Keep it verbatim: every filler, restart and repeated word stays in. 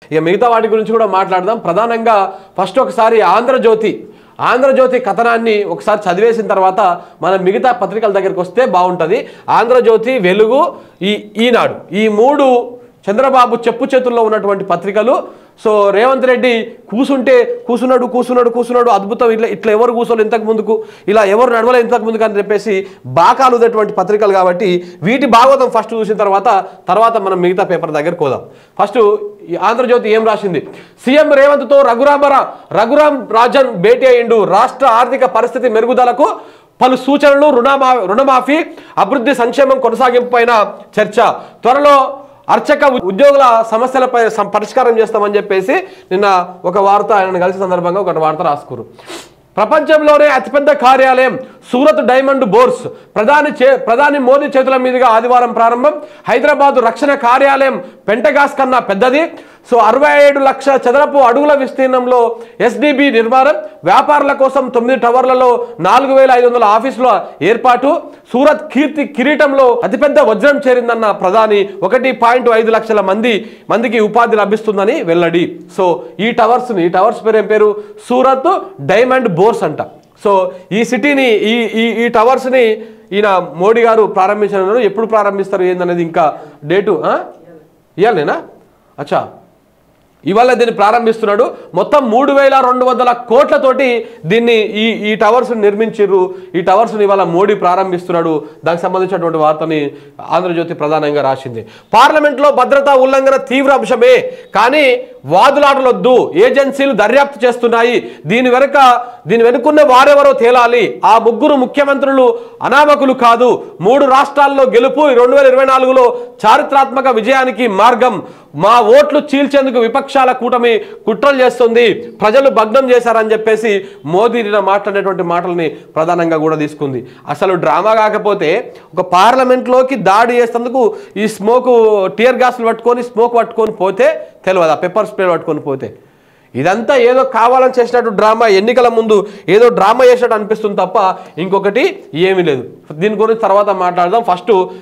ఇక మిగతా వాటి గురించి కూడా మాట్లాడదాం. ప్రధానంగా ఫస్ట్ ఒకసారి ఆంధ్రజ్యోతి ఆంధ్రజ్యోతి కథనాన్ని ఒకసారి చదివేసిన తర్వాత మనం మిగతా పత్రికల దగ్గరికి వస్తే బాగుంటుంది. ఆంధ్రజ్యోతి, వెలుగు, ఈ ఈనాడు, ఈ మూడు చంద్రబాబు చెప్పు చేతుల్లో ఉన్నటువంటి పత్రికలు. సో రేవంత్ రెడ్డి కూసుంటే కూసున్నాడు కూసున్నాడు కూసున్నాడు అద్భుతం, ఇట్లా ఇట్లా ఎవరు కూర్చోలు ఇంతకు ముందుకు, ఇలా ఎవరు నడవలే ఇంతకు ముందుకు అని చెప్పేసి బాకాలుదేటువంటి పత్రికలు కాబట్టి వీటి భాగవతం ఫస్ట్ చూసిన తర్వాత తర్వాత మనం మిగతా పేపర్ దగ్గరికి పోదాం. ఫస్ట్ ఆంధ్రజ్యోతి ఏం రాసింది? సీఎం రేవంత్తో రఘురామర రఘురామ్ రాజన్ భేటీ అయ్యిండు. రాష్ట్ర ఆర్థిక పరిస్థితి మెరుగుదలకు పలు సూచనలు, రుణమా రుణమాఫీ, అభివృద్ధి, సంక్షేమం కొనసాగింపు పైన చర్చ. త్వరలో అర్చక ఉద్యోగుల సమస్యలపై పరిష్కారం చేస్తామని చెప్పేసి నిన్న ఒక వార్త ఆయన కలిసిన సందర్భంగా ఒక వార్త రాసుకురు. ప్రపంచంలోనే అతిపెద్ద కార్యాలయం సూరత్ డైమండ్ బోర్స్ ప్రధాని చే ప్రధాని మోదీ చేతుల మీదుగా ఆదివారం ప్రారంభం. హైదరాబాద్ రక్షణ కార్యాలయం పెంటగాస్ కన్నా పెద్దది. సో అరవై ఏడు లక్షల చదరపు అడుగుల విస్తీర్ణంలో ఎస్డిబి నిర్మాణం. వ్యాపారుల కోసం తొమ్మిది టవర్లలో నాలుగు వేల ఐదు వందల ఆఫీసుల ఏర్పాటు. సూరత్ కీర్తి కిరీటంలో అతిపెద్ద వజ్రం చేరిందన్న ప్రధాని. ఒకటి పాయింట్ ఐదు లక్షల మంది మందికి ఉపాధి లభిస్తుందని వెల్లడి. సో ఈ టవర్స్ ఈ టవర్స్ పేరు ఏం పేరు? సూరత్ డైమండ్ బోర్స్ అంట. సో ఈ సిటీని ఈ ఈ ఈ టవర్స్ని ఈయన మోడీ గారు ప్రారంభించనున్నారు. ఎప్పుడు ప్రారంభిస్తారు ఏందనేది ఇంకా డేటు ఇవ్వాలేనా? అచ్చా, ఇవాళ దీన్ని ప్రారంభిస్తున్నాడు. మొత్తం మూడు వేల రెండు వందల కోట్లతోటి దీన్ని ఈ ఈ టవర్స్ నిర్మించారు. ఈ టవర్స్ని ఇవాళ మోడీ ప్రారంభిస్తున్నాడు. దానికి సంబంధించినటువంటి వార్తని ఆంధ్రజ్యోతి ప్రధానంగా రాసింది. పార్లమెంట్లో భద్రతా ఉల్లంఘన తీవ్ర అంశమే, కానీ వాదులాటలొద్దు, ఏజెన్సీలు దర్యాప్తు చేస్తున్నాయి. దీని వెనుక దీని వెనుకున్న వారెవరో తేలాలి. ఆ ముగ్గురు ముఖ్యమంత్రులు అనామకులు కాదు. మూడు రాష్ట్రాల్లో గెలుపు రెండు వేల ఇరవై నాలుగులో చారిత్రాత్మక విజయానికి మార్గం. మా ఓట్లు చీల్చేందుకు విపక్షాల కూటమి కుట్రలు చేస్తుంది, ప్రజలు భగ్నం చేశారని చెప్పేసి మోదీ నిన్న మాట్లాడేటువంటి మాటల్ని ప్రధానంగా కూడా తీసుకుంది. అసలు డ్రామా కాకపోతే ఒక పార్లమెంట్లోకి దాడి చేసేందుకు ఈ స్మోక్ టియర్ గ్యాస్లు పట్టుకొని స్మోక్ పట్టుకొని పోతే తెలియదు, ఆ పెప్పర్ స్ప్రే పట్టుకొని పోతే ఇదంతా ఏదో కావాలని చేసినట్టు డ్రామా, ఎన్నికల ముందు ఏదో డ్రామా చేసినట్టు అనిపిస్తుంది తప్ప ఇంకొకటి ఏమీ లేదు. దీని గురించి తర్వాత మాట్లాడదాం. ఫస్ట్